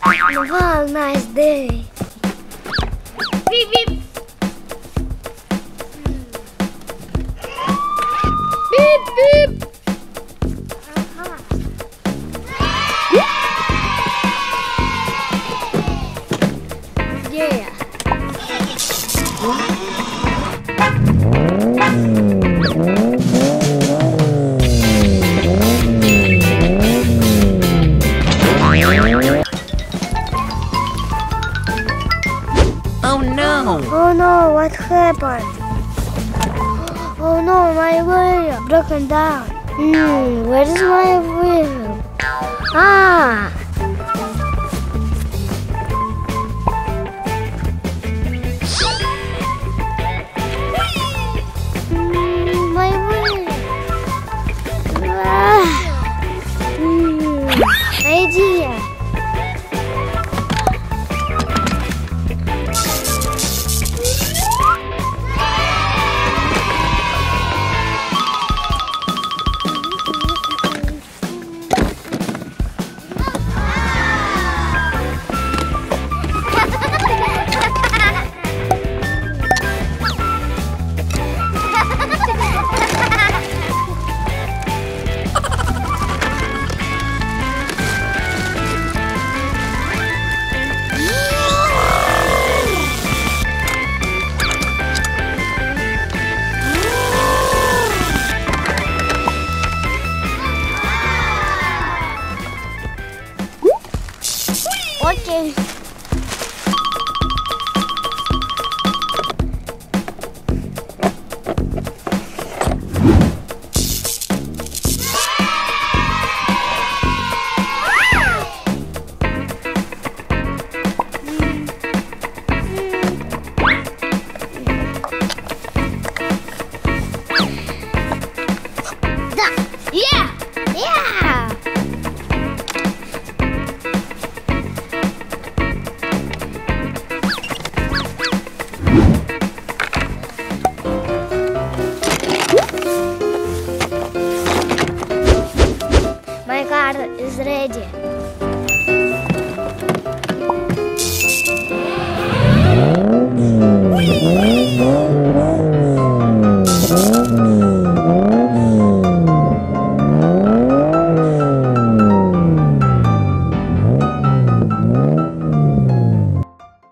Wow, nice day. Beep beep. Beep beep. Yeah. Oh no! Oh no, what happened? Oh no, my wheel broken down. Where is my wheel? Ah! My wheel. Idea. Okay. Yeah! Yeah! My car is ready.